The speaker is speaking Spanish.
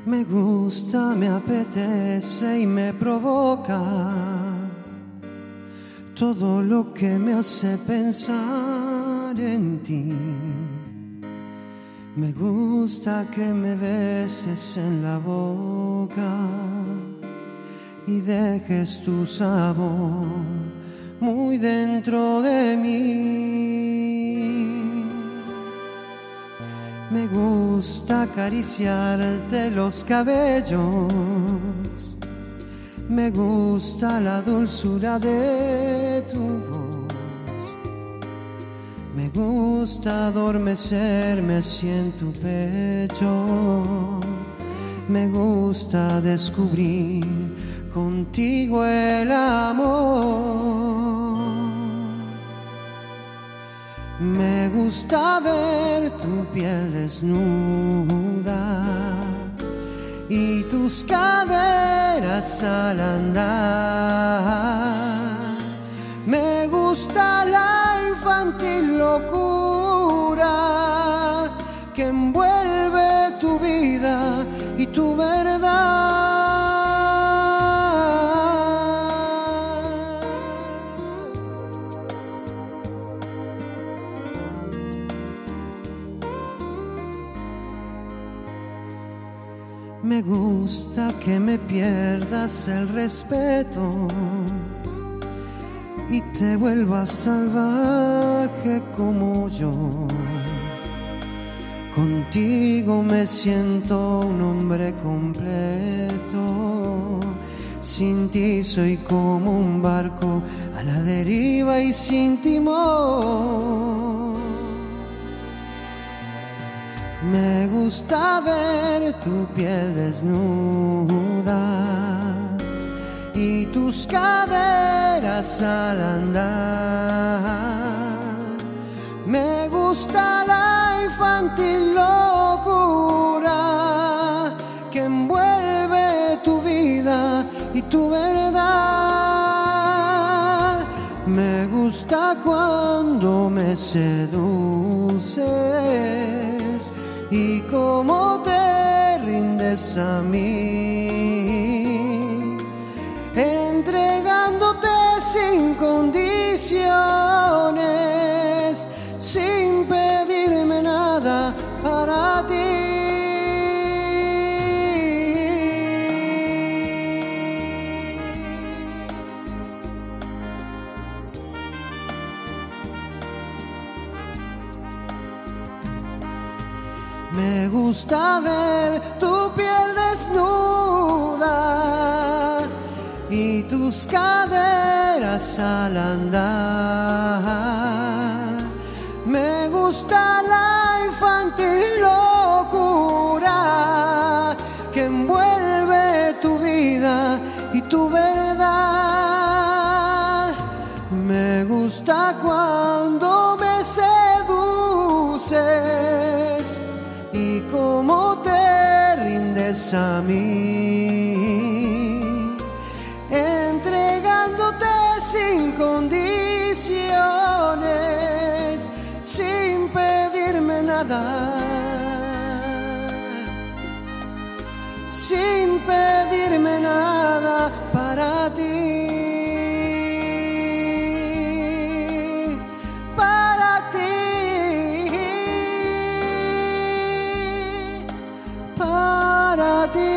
Me gusta, me apetece y me provoca todo lo que me hace pensar en ti. Me gusta que me beses en la boca y dejes tu sabor muy dentro de mí. Me gusta acariciarte los cabellos, me gusta la dulzura de tu voz, me gusta adormecerme así en tu pecho, me gusta descubrir contigo el amor. Me gusta ver tu piel desnuda y tus caderas al andar. Me gusta la infantil locura que envuelve tu vida y tu verdad. Me gusta que me pierdas el respeto y te vuelvas salvaje como yo. Contigo me siento un hombre completo. Sin ti soy como un barco a la deriva y sin timón. Me gusta ver tu piel desnuda y tus caderas al andar. Me gusta la infantil locura que envuelve tu vida y tu verdad. Me gusta cuando me seduces y cómo te rindes a mí, entregándote sin condiciones, sin pedirme nada para ti. Me gusta ver tu piel desnuda y tus caderas al andar. Me gusta la infantil locura que envuelve tu vida y tu verdad. Me gusta cuando me seduces y cómo te rindes a mí, entregándote sin condiciones, sin pedirme nada, sin pedirme nada para ti. Para ti.